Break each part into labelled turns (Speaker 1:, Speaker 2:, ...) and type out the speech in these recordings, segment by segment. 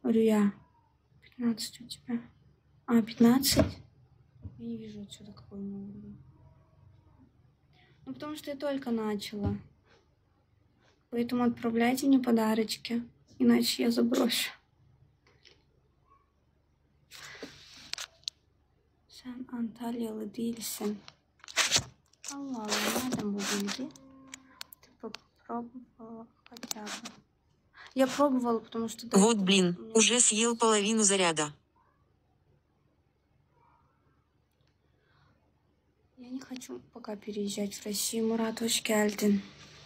Speaker 1: Рüya. 15 у тебя. А, 15? Я не вижу отсюда какой новый. Ну, потому что я только начала. Поэтому отправляйте мне подарочки. Иначе я заброшу. Sen Antalyalı değilsin. Allah Allah, nereden bu bilgi? Ты попробовала хотя бы. Я пробовала, потому что...
Speaker 2: Вот блин, уже съел половину заряда.
Speaker 1: Я не хочу пока переезжать в Россию. Мурат, hoş geldin.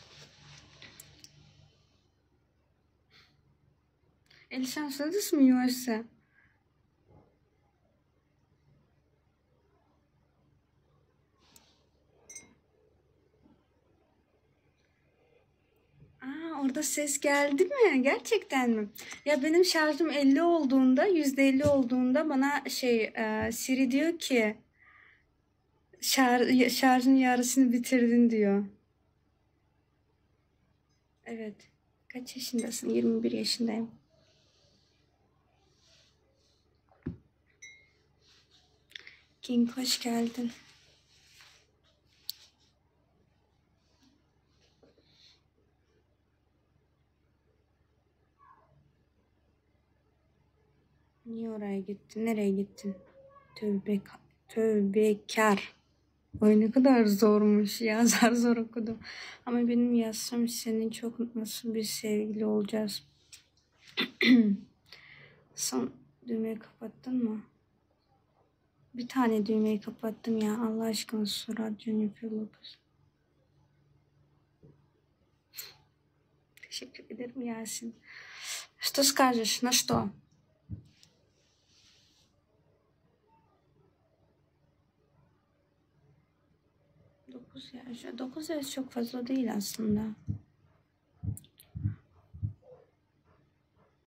Speaker 1: Эльшан, что ты смеешься? Orada ses geldi mi? Gerçekten mi? Ya benim şarjım 50 olduğunda, %50 olduğunda bana Siri diyor ki şarjın yarısını bitirdin diyor. Evet. Kaç yaşındasın? 21 yaşındayım. King, hoş geldin. Niye oraya gittin? Nereye gittin? Tövbekar. Oy ne kadar zormuş ya. Zar zor okudum. Ama benim yazsam senin çok nasıl bir sevgili olacağız. Son düğmeyi kapattın mı? Bir tane düğmeyi kapattım ya. Allah aşkına Surat Juniper Lopez. Teşekkür ederim Yasin. Что скажешь? На что? Dokuz yaş çok fazla değil aslında.